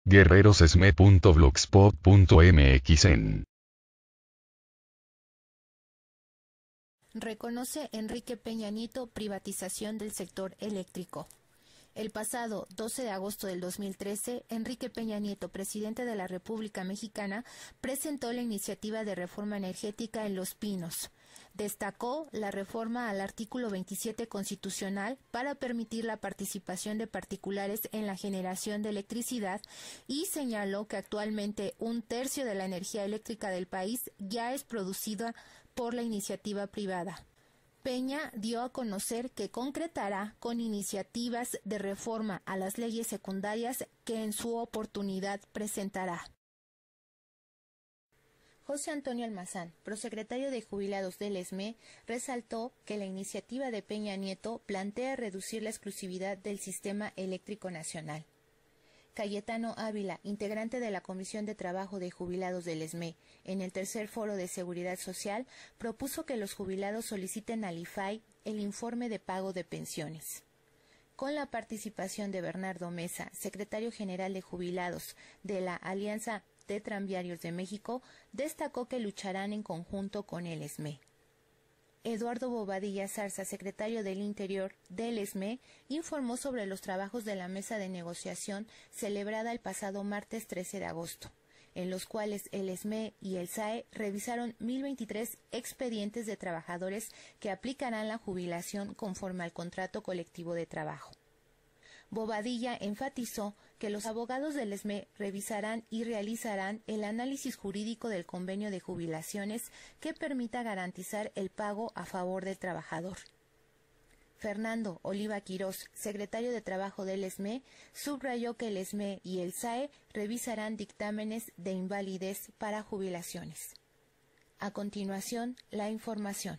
guerrerosesme.blogspot.mx en Reconoce Enrique Peña Nieto privatización del sector eléctrico. El pasado 12 de agosto del 2013, Enrique Peña Nieto, presidente de la República Mexicana, presentó la iniciativa de reforma energética en Los Pinos. Destacó la reforma al artículo 27 constitucional para permitir la participación de particulares en la generación de electricidad y señaló que actualmente 1/3 de la energía eléctrica del país ya es producida por la iniciativa privada. Peña dio a conocer que concretará con iniciativas de reforma a las leyes secundarias que en su oportunidad presentará. José Antonio Almazán, prosecretario de Jubilados del ESME, resaltó que la iniciativa de Peña Nieto plantea reducir la exclusividad del sistema eléctrico nacional. Cayetano Ávila, integrante de la Comisión de Trabajo de Jubilados del ESME, en el tercer foro de Seguridad Social, propuso que los jubilados soliciten al IFAI el informe de pago de pensiones. Con la participación de Bernardo Mesa, secretario general de Jubilados de la Alianza de Tranviarios de México, destacó que lucharán en conjunto con el ESME. Eduardo Bobadilla Zarza, secretario del Interior del ESME, informó sobre los trabajos de la mesa de negociación celebrada el pasado martes 13 de agosto, en los cuales el ESME y el SAE revisaron 1.023 expedientes de trabajadores que aplicarán la jubilación conforme al contrato colectivo de trabajo. Bobadilla enfatizó que los abogados del ESME revisarán y realizarán el análisis jurídico del convenio de jubilaciones que permita garantizar el pago a favor del trabajador. Fernando Oliva Quirós, secretario de Trabajo del ESME, subrayó que el ESME y el SAE revisarán dictámenes de invalidez para jubilaciones. A continuación, la información.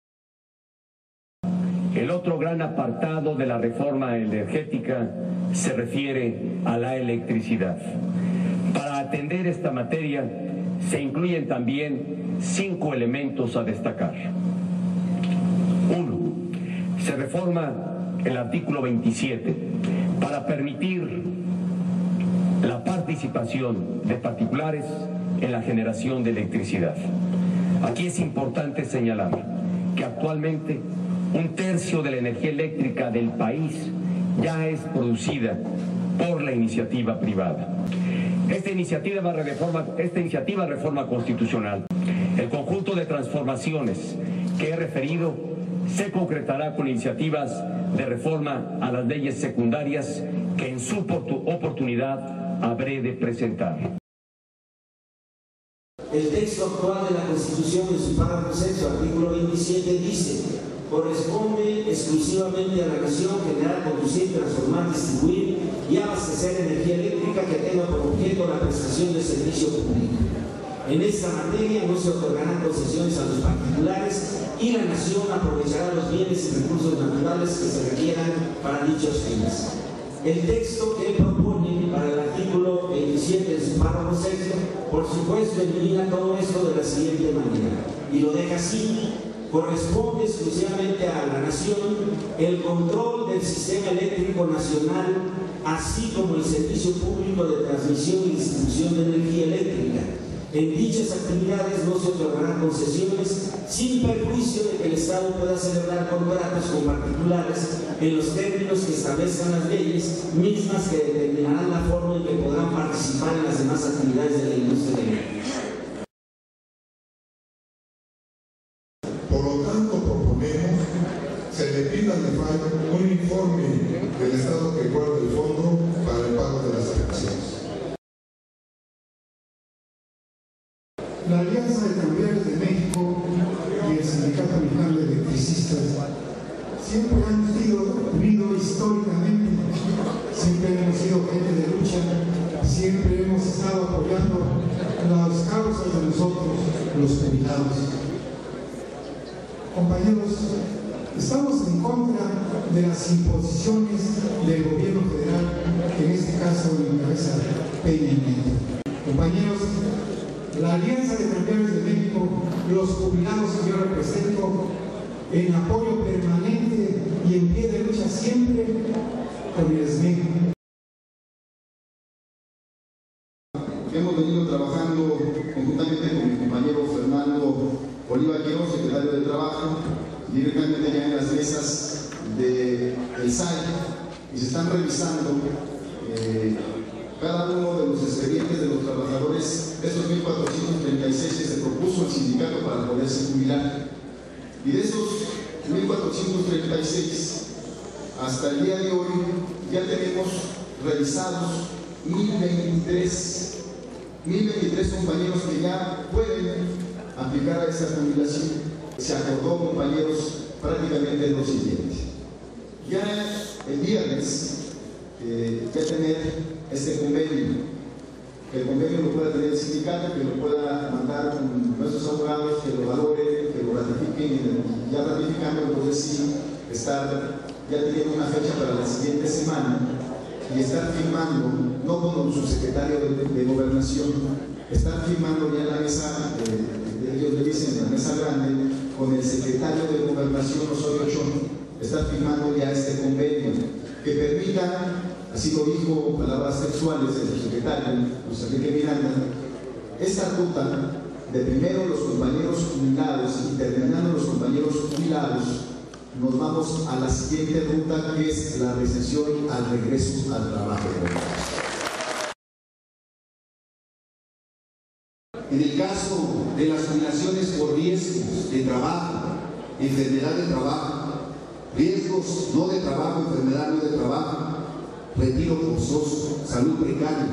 El otro gran apartado de la reforma energética se refiere a la electricidad. Para atender esta materia se incluyen también 5 elementos a destacar. 1. Se reforma el artículo 27 para permitir la participación de particulares en la generación de electricidad. Aquí es importante señalar que actualmente 1/3 de la energía eléctrica del país ya es producida por la iniciativa privada. Esta iniciativa reforma constitucional, el conjunto de transformaciones que he referido, se concretará con iniciativas de reforma a las leyes secundarias que en su oportunidad habré de presentar. El texto actual de la Constitución, en su párrafo 6, artículo 27, dice: corresponde exclusivamente a la nación generar, conducir, transformar, distribuir y abastecer energía eléctrica que tenga por objeto la prestación de servicio público. En esta materia no se otorgarán concesiones a los particulares y la nación aprovechará los bienes y recursos naturales que se requieran para dichos fines. El texto que propone para el artículo 27 de su párrafo 6, por supuesto, elimina todo esto de la siguiente manera, y lo deja así: corresponde exclusivamente a la nación el control del sistema eléctrico nacional, así como el servicio público de transmisión y distribución de energía eléctrica. En dichas actividades no se otorgarán concesiones sin perjuicio de que el Estado pueda celebrar contratos con particulares en los términos que establezcan las leyes mismas que determinarán la forma en que podrán participar en las demás actividades de la industria eléctrica. Por lo tanto, proponemos se le pida al IFAI un informe del estado que guarda el fondo para el pago de las pensiones. La Alianza de Tranviarios de México y el Sindicato Mexicano de Electricistas siempre han sido unidos históricamente, siempre hemos sido gente de lucha, siempre hemos estado apoyando las causas de nosotros, los jubilados. Compañeros, estamos en contra de las imposiciones del gobierno federal, que en este caso encabeza Peña Nieto. Compañeros, la Alianza de Tranviarios de México, los jubilados que yo represento, en apoyo permanente y en pie de lucha siempre con el ESME. hemos venido trabajando conjuntamente con mi compañero Fernando Oliva Quiroz, secretario de Trabajo, directamente ya en las mesas del SAI, y se están revisando cada uno de los expedientes de los trabajadores, esos 1.436 que se propuso el sindicato para poderse jubilar. Y de esos 1.436, hasta el día de hoy ya tenemos revisados 1.023 compañeros que ya pueden aplicar a esa jubilación. Se acordó, compañeros, prácticamente lo siguiente. Ya el viernes, ya tener este convenio, que el convenio lo pueda tener el sindicato, que lo pueda mandar con nuestros abogados, que lo valoren, que lo ratifiquen, y ya ratificando, entonces sí, estar ya teniendo una fecha para la siguiente semana y estar firmando, no con su secretario de Gobernación, estar firmando ya en la mesa, ellos le dicen, la mesa grande, con el secretario de Gobernación, Osorio Chong, estar firmando ya este convenio, que permita, así lo dijo, palabras textuales de su secretario, José Enrique Miranda, esta ruta de primero los compañeros jubilados y terminando los compañeros jubilados, nos vamos a la siguiente ruta, que es la recesión al regreso al trabajo. En el caso de las jubilaciones por riesgos de trabajo, enfermedad de trabajo, riesgos no de trabajo, enfermedad no de trabajo, retiro forzoso, salud precaria,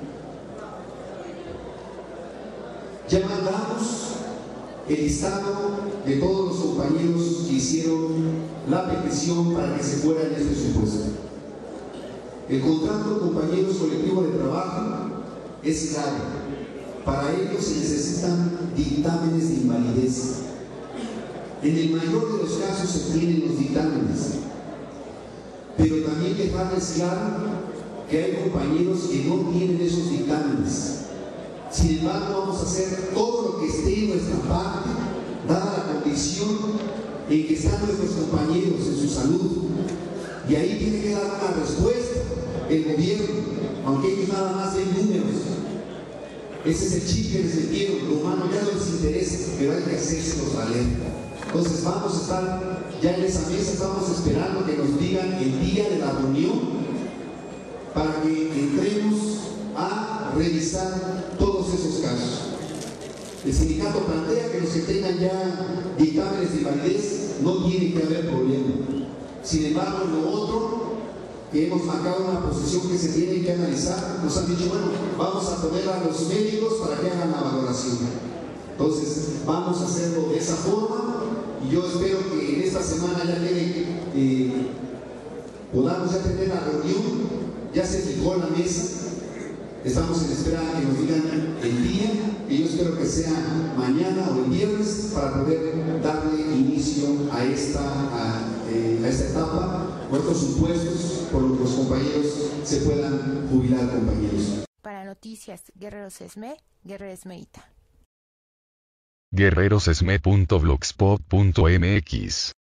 ya mandamos el listado de todos los compañeros que hicieron la petición para que se fuera en este supuesto. El contrato de compañeros colectivo de trabajo es claro. Para ello se necesitan dictámenes de invalidez. En el mayor de los casos se tienen los dictámenes, pero también dejarles claro que hay compañeros que no tienen esos dictámenes. Sin embargo, vamos a hacer todo lo que esté en nuestra parte, dada la condición en que están nuestros compañeros en su salud. Y ahí tiene que dar una respuesta el gobierno, aunque ellos nada más den números. Ese es el chip que les metieron, lo humano ya no les interesa, pero hay que hacérselos valer. Entonces vamos a estar ya en esa mesa, estamos esperando que nos digan el día de la reunión para que entremos a revisar todos esos casos. El sindicato plantea que los que tengan ya dictámenes de invalidez no tiene que haber problema. Sin embargo, lo otro, que hemos marcado una posición que se tiene que analizar, nos han dicho, bueno, vamos a poner a los médicos para que hagan la valoración. Entonces, vamos a hacerlo de esa forma y yo espero que en esta semana ya podamos ya tener la reunión, ya se fijó la mesa. Estamos en espera que nos digan el día, y yo espero que sea mañana o el viernes para poder darle inicio a esta etapa, nuestros supuestos, por lo que los compañeros se puedan jubilar, compañeros. Para Noticias Guerreros Esme, Guerrero Esmeita. guerrerosesme.blogspot.mx